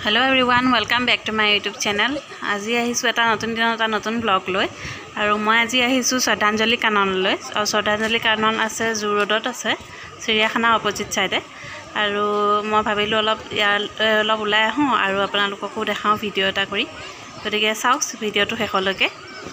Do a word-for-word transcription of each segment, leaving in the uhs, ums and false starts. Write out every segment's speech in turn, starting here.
Hello everyone, welcome back to my YouTube channel. আজি আহিছো এটা নতুন দিন এটা নতুন ব্লগ লৈ আৰু মই আজি আহিছো শ্ৰদ্ধাঞ্জলি কানন লৈ আৰু শ্ৰদ্ধাঞ্জলি কানন আছে জু ৰোডত আছে চিৰিয়াখানা অপজিট সাইডে আৰু মই ভাবিলো অলপ অলপ ওলাই আহো আৰু আপোনালোককো দেখাও ভিডিও এটা কৰি গতিকে চাওক ভিডিওটো শেষলৈকে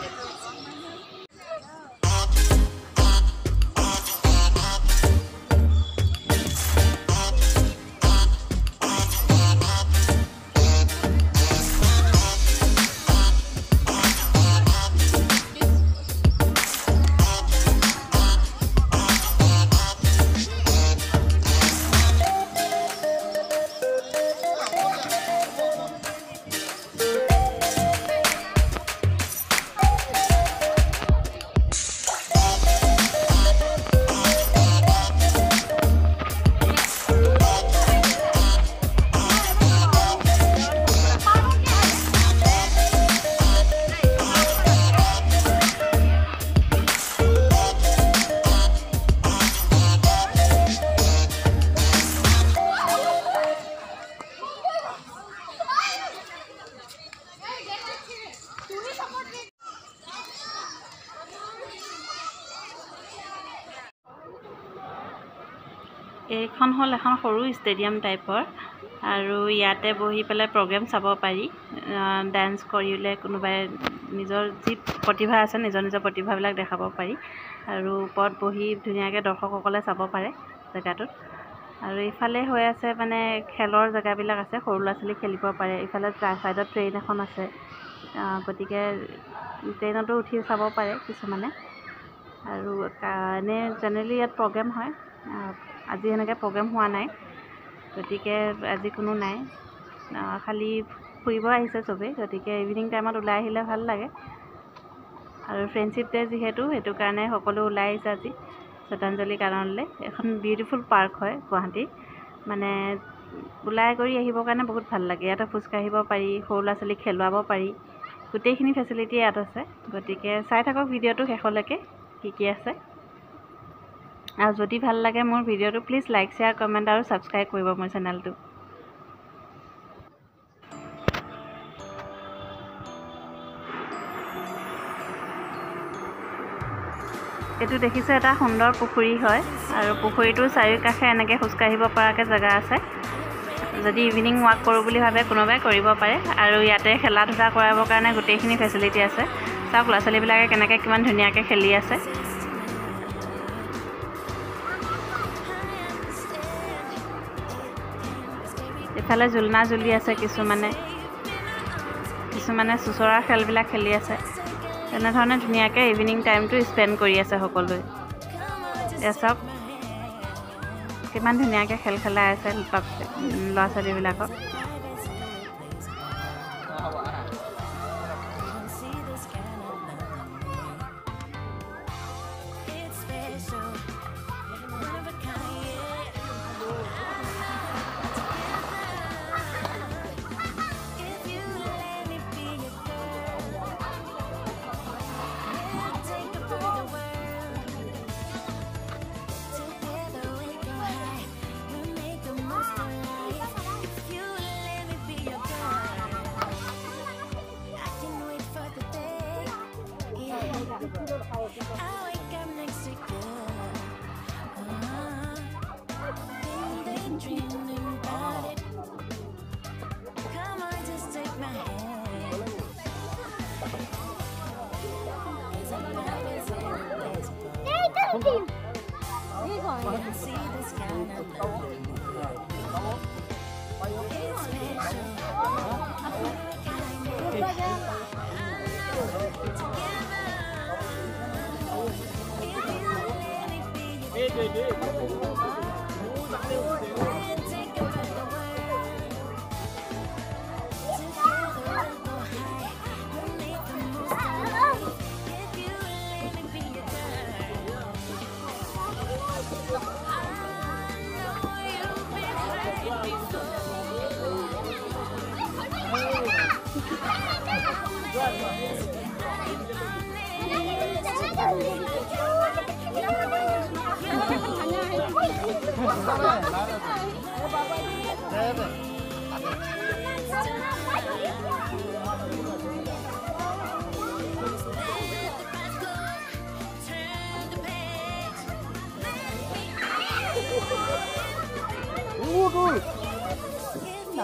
এইখন হল এখন সৰু ষ্টেডিয়াম টাইপৰ আৰু ইয়াতে বহি পেলাই প্ৰগ্ৰাম চাব পাৰি ডান্স কৰিলে কোনোবাই নিজৰ যি প্ৰতিভা আছে নিজৰ নিজৰ প্ৰতিভাবিলাক দেখাব পাৰি আৰু ওপৰত বহি ধুনীয়াকৈ দৰ্শকসকলে চাব পাৰে জেগাটোত আৰু ইফালে হৈ আছে মানে খেলৰ জেগাবিলাক আছে সৰু ল'ৰা ছোৱালী খেলিব পাৰে ইফালে সাইডত ট্ৰেইন এখন আছে গতিকে ট্ৰেইনতো উঠি চাব পাৰে কিছুমানে আৰু এনে জেনেৰেলি ইয়াত প্ৰগ্ৰাম হয় আজি এনেকৈ প্ৰগ্ৰাম হোৱা নাই গতিকে আজি কোনো নাই খালি ফুৰিব আহিছে চবেই গতিকে ইভিনিং টাইমত ওলাই আহিলে ভাল লাগে আৰু ফ্ৰেণ্ডশ্বিপ ডে যিহেতু সেইটো কাৰণে সকলো ওলাই আহিছে আজি শ্ৰদ্ধাঞ্জলি কাননলৈ এখন বিউটিফুল পাৰ্ক হয় গুৱাহাটী মানে ওলাই কৰি আহিবৰ কাৰণে বহুত ভাল লাগে ইয়াতে খোজকাঢ়িব পাৰি সৰু ল'ৰা ছোৱালীক খেলুৱাব পাৰি গোটেইখিনি ফেচিলিটি ইয়াত আছে গতিকে চাই থাকক ভিডিঅ'টো শেষলৈকে কি কি আছে আৰু যদি ভাল লাগে মোৰ ভিডিওটো প্লিজ লাইক শেয়াৰ কমেন্ট আৰু সাবস্ক্ৰাইব কৰিব মোৰ চেনেলটো এটো দেখিছে এটা সুন্দৰ পুখুৰী হয় আৰু পুখুৰীটোৰ চাৰিওকাষে এনেকৈ খোজকাঢ়িব পৰাকৈ জাগা আছে যদি ইভিনিং ৱাক কৰো বুলি ভাবে কোনোবাই কৰিব পাৰে আৰু ইয়াতে খেলা ধূলা কৰাবৰ কাৰণে গোটেইখিনি ফেচিলিটি আছে চাওক ল'ৰা ছোৱালীবিলাকে কেনেকৈ কিমান ধুনীয়াকৈ খেলি আছে ইফালে জুলনা জুলি আছে কিছুমানে কিছুমানে সুচৰা খেলবিলাক খেলি আছে তেনেধৰণে ধুনীয়াকৈ ইভিনিং টাইমটো স্পেণ্ড কৰি আছে সকলোৱে এসব কিমান ধুনীয়াকৈ খেল খেলাই আছে ল'ৰা ছোৱালীবিলাকক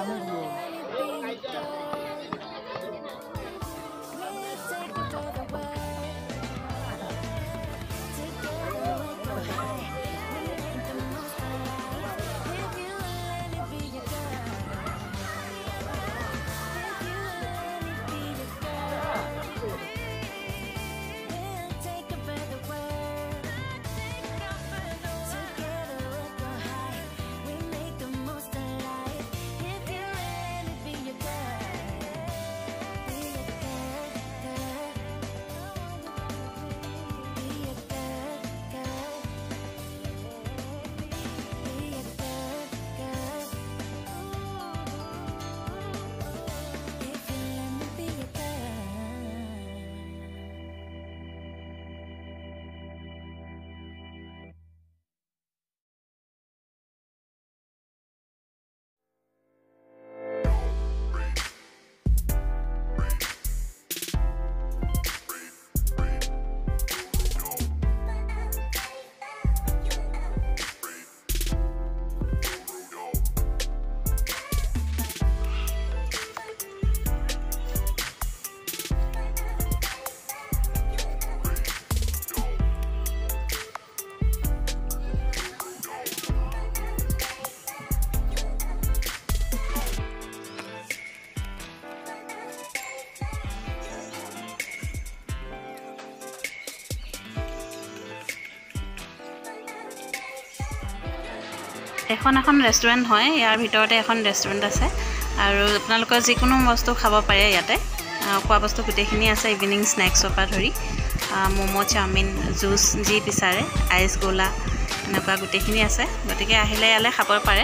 এখন এখন ৰেষ্টুৰেণ্ট হয় ইয়াৰ ভিতৰতে এখন ৰেষ্টুৰেণ্ট আছে আৰু আপোনালোকৰ যিকোনো বস্তু খাব পাৰে ইয়াতে খোৱা বস্তু গোটেইখিনি আছে ইভিনিং স্নেক্সৰ পৰা ধৰি ম'ম' চাওমিন জুচ যি বিচাৰে আইচ গোলা এনেকুৱা গোটেইখিনি আছে গতিকে আহিলে ইয়ালৈ খাব পাৰে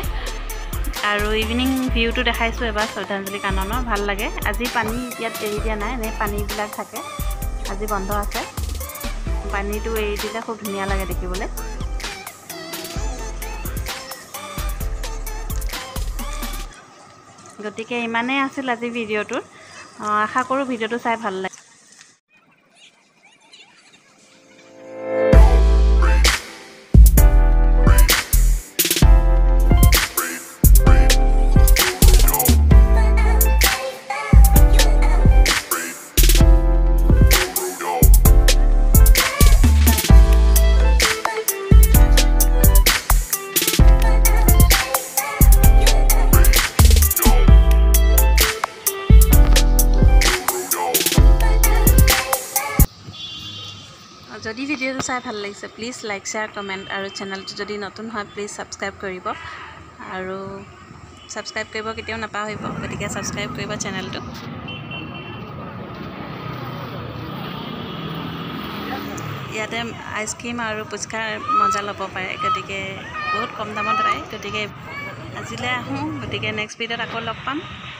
আৰু ইভিনিং ভিউটো দেখাইছোঁ এবাৰ শ্ৰদ্ধাঞ্জলি কাননৰ ভাল লাগে আজি পানী ইয়াত এৰি দিয়া নাই এনে পানীবিলাক থাকে আজি বন্ধ আছে পানীটো এৰি দিলে খুব ধুনীয়া লাগে দেখিবলৈ গতিকে ইমানেই আছিল আজি ভিডিঅ'টো আশা কৰোঁ ভিডিঅ'টো চাই ভাল লাগে যদি ভিডিঅ'টো চাই ভাল লাগিছে প্লিজ লাইক শ্বেয়াৰ কমেণ্ট আৰু চেনেলটো যদি নতুন হয় প্লিজ ছাবস্ক্ৰাইব কৰিব আৰু ছাবস্ক্ৰাইব কৰিব কেতিয়াও নাপাহৰিব গতিকে ছাবস্ক্ৰাইব কৰিব চেনেলটো ইয়াতে আইচক্ৰীম আৰু পুচকাৰ মজা ল'ব পাৰে গতিকে বহুত কম দামত পায় গতিকে আজিলৈ আহোঁ গতিকে নেক্সট ভিডিঅ'ত আকৌ লগ পাম